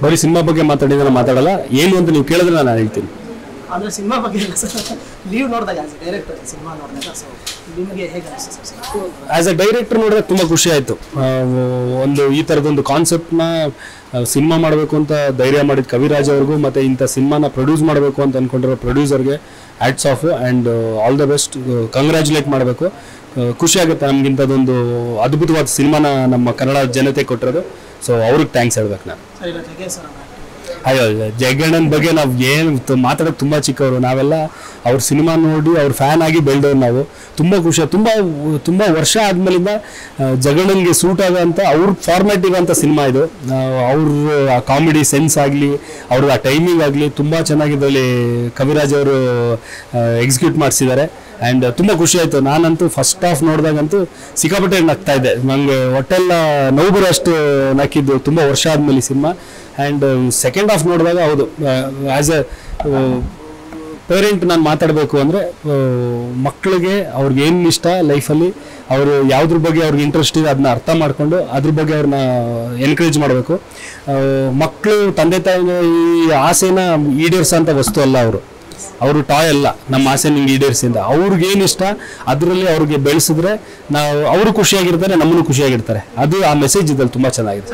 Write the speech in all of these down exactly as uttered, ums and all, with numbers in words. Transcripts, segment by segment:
ಬರೀ ಸಿನಿಮಾ ಬಗ್ಗೆ ಮಾತಾಡಿದ್ರೆ ಮಾತಾಡಲ್ಲ, ಏನು ಅಂತ ನೀವು ಕೇಳಿದ್ರೆ ನಾನು ಹೇಳ್ತೀನಿ. ಅಂದರೆ ಸಿನಿಮಾ ಬಗ್ಗೆ ನೀವು ನೋಡಿದಾಗ ಆಸ್ ಎ ಡೈರೆಕ್ಟರ್ ಸಿನಿಮಾ ನೋಡಿದಾಗ ಸೊ ನಿಮಗೆ ಹೇಗೆ ಅನಿಸ್ತು? ಆಸ್ ಎ ಡೈರೆಕ್ಟರ್ ನೋಡಿದ್ರೆ ತುಂಬ ಖುಷಿ ಆಯಿತು. ಒಂದು ಈ ಥರದೊಂದು ಕಾನ್ಸೆಪ್ಟ್ನ ಸಿನಿಮಾ ಮಾಡಬೇಕು ಅಂತ ಧೈರ್ಯ ಮಾಡಿದ ಕವಿರಾಜ್ ಅವ್ರಿಗೂ ಮತ್ತು ಇಂಥ ಸಿನಿಮಾನ ಪ್ರೊಡ್ಯೂಸ್ ಮಾಡಬೇಕು ಅಂತ ಅಂದ್ಕೊಂಡಿರೋ ಪ್ರೊಡ್ಯೂಸರ್ಗೆ hats off and all the best, congratulate ಮಾಡಬೇಕು. ಖುಷಿ ಆಗುತ್ತೆ ನಮಗಿಂಥದ್ದೊಂದು ಅದ್ಭುತವಾದ ಸಿನಿಮಾನ ನಮ್ಮ ಕನ್ನಡ ಜನತೆ ಕೊಟ್ಟಿರೋದು. ಸೊ ಅವ್ರಿಗೆ ಥ್ಯಾಂಕ್ಸ್ ಹೇಳ್ಬೇಕು ನಾನು. ಅಯ್ಯೋ, ಜಗಣ್ಣನ ಬಗ್ಗೆ ನಾವು ಏನು ಮಾತಾಡೋದು ತುಂಬ ಚಿಕ್ಕವರು, ನಾವೆಲ್ಲ ಅವ್ರ ಸಿನಿಮಾ ನೋಡಿ ಅವ್ರ ಫ್ಯಾನ್ ಆಗಿ ಬೆಳೆದವ್ರು ನಾವು. ತುಂಬ ಖುಷಿ, ತುಂಬ ತುಂಬ ವರ್ಷ ಆದಮೇಲಿಂದ ಜಗಣ್ಣನಿಗೆ ಸೂಟ್ ಆಗೋಂಥ ಅವ್ರ ಫಾರ್ಮ್ಯಾಟ್ ಇರೋಂಥ ಸಿನಿಮಾ ಇದು. ಅವ್ರ ಆ ಕಾಮಿಡಿ ಸೆನ್ಸ್ ಆಗಲಿ, ಅವ್ರ ಆ ಟೈಮಿಂಗ್ ಆಗಲಿ ತುಂಬ ಚೆನ್ನಾಗಿ ಇದರಲ್ಲಿ ಕವಿರಾಜ್ ಅವರು ಎಕ್ಸಿಕ್ಯೂಟ್ ಮಾಡಿಸಿದ್ದಾರೆ. ಆ್ಯಂಡ್ ತುಂಬ ಖುಷಿ ಆಯಿತು. ನಾನಂತೂ ಫಸ್ಟ್ ಹಾಫ್ ನೋಡಿದಾಗಂತೂ ಸಿಕ್ಕಾಪಟ್ಟೆ ನಗ್ತಾ ಇದ್ದೆ. ನನಗೆ ಹೊಟ್ಟೆಲ್ಲ ನೋವು ಬರೋ ಅಷ್ಟು ನಕ್ಕಿದ್ದು ತುಂಬ ವರ್ಷ ಆದಮೇಲೆ ಸಿನಿಮಾ. ಆ್ಯಂಡ್ ಸೆಕೆಂಡ್ ಹಾಫ್ ನೋಡಿದಾಗ ಹೌದು, ಆ್ಯಸ್ ಎ ಪೇರೆಂಟ್ ನಾನು ಮಾತಾಡಬೇಕು ಅಂದರೆ ಮಕ್ಕಳಿಗೆ ಅವ್ರಿಗೆ ಏನು ಇಷ್ಟ ಲೈಫಲ್ಲಿ, ಅವರು ಯಾವುದ್ರ ಬಗ್ಗೆ ಅವ್ರಿಗೆ ಇಂಟ್ರೆಸ್ಟ್ ಇದೆ ಅದನ್ನ ಅರ್ಥ ಮಾಡಿಕೊಂಡು ಅದ್ರ ಬಗ್ಗೆ ಅವ್ರನ್ನ ಎನ್ಕರೇಜ್ ಮಾಡಬೇಕು. ಮಕ್ಕಳು ತಂದೆ ತಾಯಿಗೆ ಈ ಆಸೆನ ಈಡೇರಿಸೋಂಥ ವಸ್ತು ಅಲ್ಲ, ಅವರು ಅವರು ಟಾಯ್ ಅಲ್ಲ. ನಮ್ಮ ಆಸೆ ನಿಮ್ಗೆ ಈಡೇರಿಸಿಂದ ಅವ್ರಿಗೇನು ಇಷ್ಟ ಅದರಲ್ಲಿ ಅವ್ರಿಗೆ ಬೆಳೆಸಿದ್ರೆ ನಾವು ಅವರು ಖುಷಿಯಾಗಿರ್ತಾರೆ, ನಮ್ಮನ್ನು ಖುಷಿಯಾಗಿರ್ತಾರೆ. ಅದು ಆ ಮೆಸೇಜ್ ಇದ್ದಲ್ಲಿ ತುಂಬ ಚೆನ್ನಾಗಿದೆ.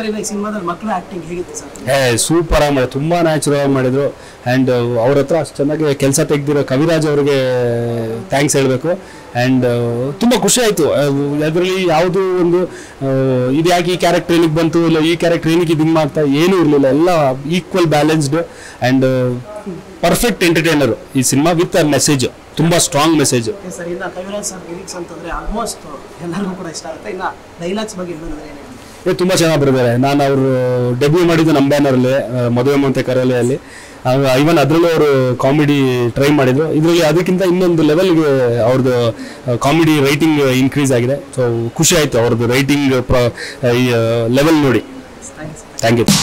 ಏ ಸೂಪರ್ ಆಗಿ ಮಾಡಿದ್ರು, ತುಂಬ ನ್ಯಾಚುರಲ್ ಆಗಿ ಮಾಡಿದ್ರು. ಆ್ಯಂಡ್ ಅವ್ರ ಹತ್ರ ಅಷ್ಟು ಚೆನ್ನಾಗಿ ಕೆಲಸ ತೆಗೆದಿರೋ ಕವಿರಾಜ್ ಅವರಿಗೆ ಥ್ಯಾಂಕ್ಸ್ ಹೇಳಬೇಕು. ಆ್ಯಂಡ್ ತುಂಬ ಖುಷಿ ಆಯಿತು. ಅದರಲ್ಲಿ ಯಾವುದೂ ಒಂದು ಇದು ಯಾಕೆ ಈ ಕ್ಯಾರೆಕ್ಟರ್ ಏನಕ್ಕೆ ಬಂತು, ಇಲ್ಲ ಈ ಕ್ಯಾರೆಕ್ಟರ್ ಏನಕ್ಕೆ ಇದು ಮಾಡ್ತಾ ಏನೂ ಇರಲಿಲ್ಲ. ಎಲ್ಲ equal balanced and perfect entertainer ಈ ಸಿನಿಮಾ ವಿತ್ ಅ ಮೆಸೇಜ್, ತುಂಬ ಸ್ಟ್ರಾಂಗ್ ಮೆಸೇಜ್. ಏ ತುಂಬ ಚೆನ್ನಾಗಿ ಬರೆದಿದ್ದಾರೆ. ನಾನು ಅವರು ಡೆಬ್ಯೂ ಮಾಡಿದ್ದು ನಮ್ಮ ಬ್ಯಾನರಲ್ಲಿ ಮದುವೆ ಮಂತೆ ಕರೆಯಲ್ಲಿ, ಇವನ್ ಅದರಲ್ಲೂ ಅವರು ಕಾಮಿಡಿ ಟ್ರೈ ಮಾಡಿದ್ರು. ಇದರಲ್ಲಿ ಅದಕ್ಕಿಂತ ಇನ್ನೊಂದು ಲೆವೆಲ್ಗೆ ಅವ್ರದ್ದು ಕಾಮಿಡಿ ರೈಟಿಂಗ್ ಇನ್ಕ್ರೀಸ್ ಆಗಿದೆ. ಸೊ ಖುಷಿ ಆಯಿತು ಅವ್ರದ್ದು ರೈಟಿಂಗ್ ಈ ಲೆವೆಲ್ ನೋಡಿ. Thank you.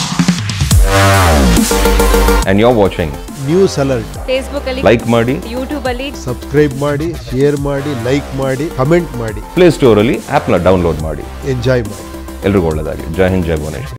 And you're watching News Alert. Facebook ಅಲ್ಲಿ like ಮಾಡಿ, YouTube ಅಲ್ಲಿ Subscribe ಮಾಡಿ, share ಮಾಡಿ, like ಮಾಡಿ, comment ಮಾಡಿ. Play Store ಅಲ್ಲಿ ಆಪ್ ನ ಡೌನ್ಲೋಡ್ ಮಾಡಿ. Enjoy ಮಾಡಿ. ಎಲ್ರಿಗೂ ಒಳ್ಳೆಯದಾಗಲಿ. ಜೈ ಹಿಂದ್, ಜೈ ಭುವನೇಶ್ವರಿ.